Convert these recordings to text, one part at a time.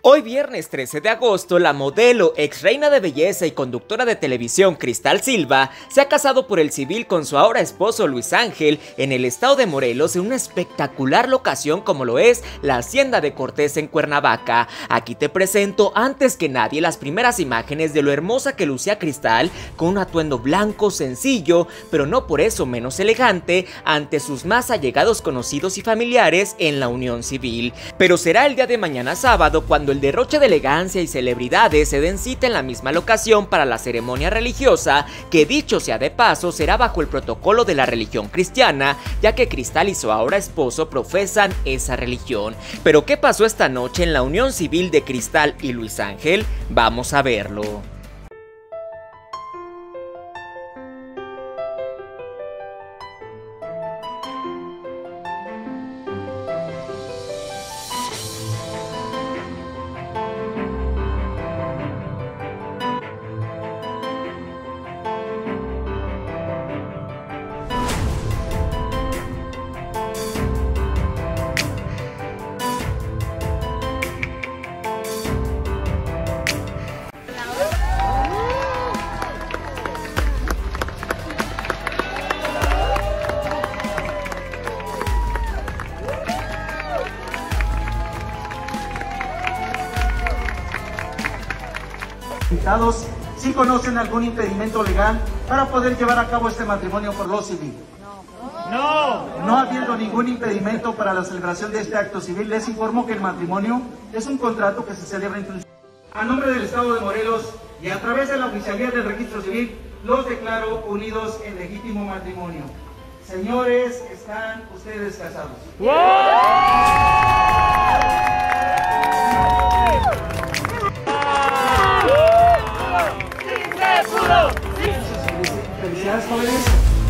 Hoy viernes 13 de agosto, la modelo, ex reina de belleza y conductora de televisión Cristal Silva se ha casado por el civil con su ahora esposo Luis Ángel en el estado de Morelos en una espectacular locación como lo es la Hacienda de Cortés en Cuernavaca. Aquí te presento antes que nadie las primeras imágenes de lo hermosa que lucía Cristal con un atuendo blanco sencillo, pero no por eso menos elegante, ante sus más allegados conocidos y familiares en la unión civil. Pero será el día de mañana sábado cuando el derroche de elegancia y celebridades se den cita en la misma locación para la ceremonia religiosa, que dicho sea de paso será bajo el protocolo de la religión cristiana, ya que Cristal y su ahora esposo profesan esa religión. Pero ¿qué pasó esta noche en la unión civil de Cristal y Luis Ángel? Vamos a verlo. ¿Sí conocen algún impedimento legal para poder llevar a cabo este matrimonio por lo civil? No habiendo ningún impedimento para la celebración de este acto civil, les informo que el matrimonio es un contrato que se celebra a nombre del Estado de Morelos y a través de la Oficialía del Registro Civil, los declaro unidos en legítimo matrimonio. Señores, están ustedes casados. Felicidades, jóvenes.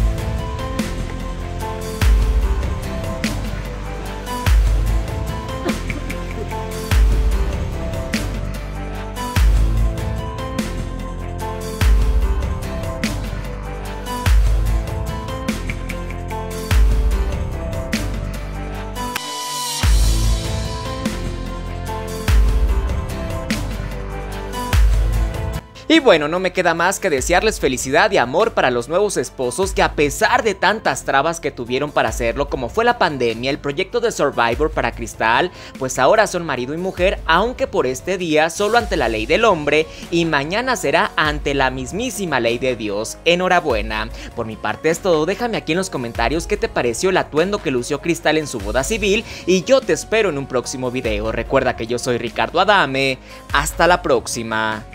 Y bueno, no me queda más que desearles felicidad y amor para los nuevos esposos que, a pesar de tantas trabas que tuvieron para hacerlo, como fue la pandemia, el proyecto de Survivor para Cristal, pues ahora son marido y mujer, aunque por este día solo ante la ley del hombre y mañana será ante la mismísima ley de Dios. Enhorabuena. Por mi parte es todo, déjame aquí en los comentarios qué te pareció el atuendo que lució Cristal en su boda civil y yo te espero en un próximo video. Recuerda que yo soy Ricardo Adame. Hasta la próxima.